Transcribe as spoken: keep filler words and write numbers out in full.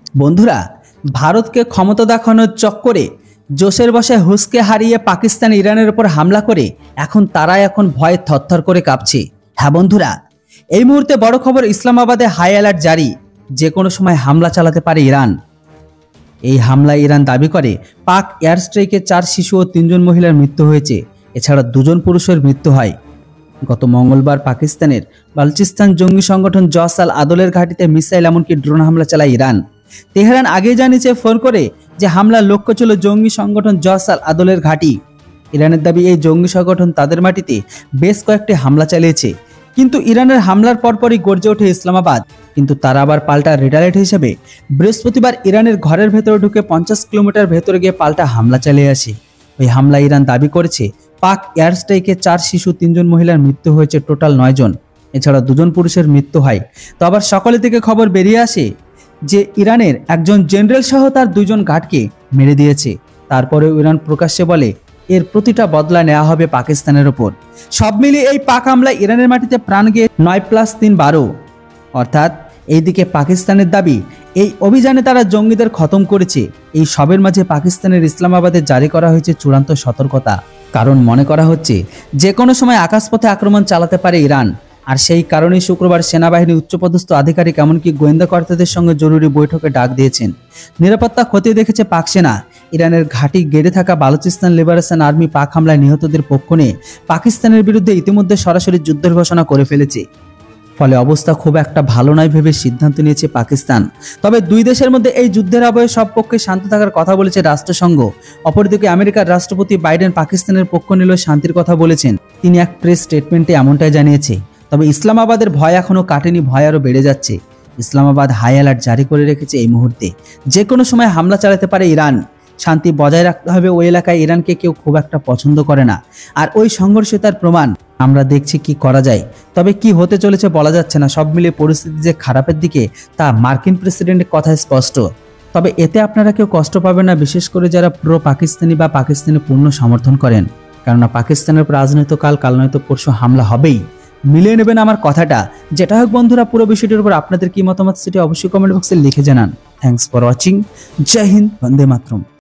বন্ধুরা, ভারতকে ক্ষমতা দেখানোর চক্করে জোশের বশে হুঁশকে হারিয়ে পাকিস্তান ইরানের উপর হামলা করে এখন তারা এখন ভয়ে থরথর করে কাঁপছে। হ্যাঁ বন্ধুরা, এই মুহূর্তে বড় খবর, ইসলামাবাদে হাই অ্যালার্ট জারি, যে কোনো সময় হামলা চালাতে পারে ইরান। এই হামলায় ইরান দাবি করে পাক এয়ার স্ট্রাইকে চার শিশু ও তিনজন মহিলার মৃত্যু হয়েছে, এছাড়া দুজন পুরুষের মৃত্যু হয়। গত মঙ্গলবার পাকিস্তানের বালুচিস্তান জঙ্গি সংগঠন জস আল আদলের ঘাঁটিতে মিসাইল এমনকি ড্রোন হামলা চালায় ইরান। তেহরান আগে জানিয়েছে ফোন করে যে হামলার লক্ষ্য ছিল জঙ্গি সংগঠন জস আল আদলের ঘাঁটি। ইরানের দাবি এই জঙ্গি সংগঠন তাদের মাটিতে বেশ কয়েকটি হামলা চালিয়েছে, কিন্তু ইরানের হামলার পরপরই গর্জে ওঠে ইসলামাবাদ। কিন্তু তারা আবার পাল্টা রেডারেট হিসেবে বৃহস্পতিবার ইরানের ঘরের ভেতরে ঢুকে পঞ্চাশ কিলোমিটার ভেতরে গিয়ে পাল্টা হামলা চালিয়ে আসে। ওই হামলায় ইরান দাবি করেছে পাক এয়ার স্ট্রাইকে চার শিশু তিনজন মহিলার মৃত্যু হয়েছে, টোটাল নয় জন, এছাড়া দুজন পুরুষের মৃত্যু হয়। তো আবার সকালে থেকে খবর বেরিয়ে আসে যে ইরানের একজন জেনারেল সহ তার দুজন গার্ডকে মেরে দিয়েছে। তারপরেও ইরান প্রকাশ্যে বলে এর প্রতিটা বদলা নেওয়া হবে পাকিস্তানের ওপর। সব মিলিয়ে এই পাক হামলায় ইরানের মাটিতে প্রাণ গিয়ে নয় প্লাস তিন বারো, অর্থাৎ এইদিকে পাকিস্তানের দাবি এই অভিযানে তারা জঙ্গিদের খতম করেছে। এই সবের মাঝে পাকিস্তানের ইসলামাবাদে জারি করা হয়েছে চূড়ান্ত সতর্কতা, কারণ মনে করা হচ্ছে যে কোনো সময় আকাশপথে আক্রমণ চালাতে পারে ইরান। আর সেই কারণেই শুক্রবার সেনাবাহিনী উচ্চপদস্থ আধিকারিক এমনকি গোয়েন্দা কর্তাদের সঙ্গে জরুরি বৈঠকে ডাক দিয়েছেন। নিরাপত্তা খতিয়ে দেখেছে পাক সেনা। ইরানের ঘাঁটি গেড়ে থাকা বালুচিস্তান লিবারেশন আর্মি পাক হামলায় নিহতদের পক্ষ নিয়ে পাকিস্তানের বিরুদ্ধে ইতিমধ্যে সরাসরি যুদ্ধের ঘোষণা করে ফেলেছে। ফলে অবস্থা খুব একটা ভালো নয় ভেবে সিদ্ধান্ত নিয়েছে পাকিস্তান। তবে দুই দেশের মধ্যে এই যুদ্ধের আবহে সব পক্ষে শান্ত থাকার কথা বলেছে রাষ্ট্রসংঘ। অপরদিকে আমেরিকার রাষ্ট্রপতি বাইডেন পাকিস্তানের পক্ষ নিলেও শান্তির কথা বলেছেন। তিনি এক প্রেস স্টেটমেন্টে এমনটাই জানিয়েছে। তবে ইসলামাবাদের ভয় এখনও কাটেনি, ভয় আরও বেড়ে যাচ্ছে। ইসলামাবাদ হাই অ্যালার্ট জারি করে রেখেছে এই মুহূর্তে, যে কোনো সময় হামলা চালাতে পারে ইরান। শান্তি বজায় রাখতে হবে। ওই এলাকায় ইরানকে কেউ খুব একটা পছন্দ করে না, আর ওই সংঘর্ষে তার প্রমাণ আমরা দেখছি। কি করা যায়, তবে কি হতে চলেছে বলা যাচ্ছে না। সব মিলিয়ে পরিস্থিতি যে খারাপের দিকে তা মার্কিন প্রেসিডেন্টের কথায় স্পষ্ট। তবে এতে আপনারা কেউ কষ্ট পাবেন না, বিশেষ করে যারা প্রো পাকিস্তানি বা পাকিস্তানি পূর্ণ সমর্থন করেন, কেননা পাকিস্তানের রাজনৈতিক কাল কাল নয়তো পরশু হামলা হবেই। মিলিয়ে নেবেন আমার কথাটা। যেটা হোক বন্ধুরা, পুরো বিষয়টির উপর আপনাদের কি মতামত সেটি অবশ্যই কমেন্ট বক্সে লিখে জানান। Thanks for watching. জয় হিন্দ, বন্দে মাতরম।